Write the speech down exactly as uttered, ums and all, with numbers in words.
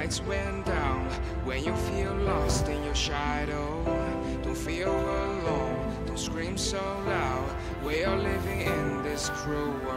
lights went down, when you feel lost in your shadow, don't feel alone, don't scream so loud. We are living in this cruel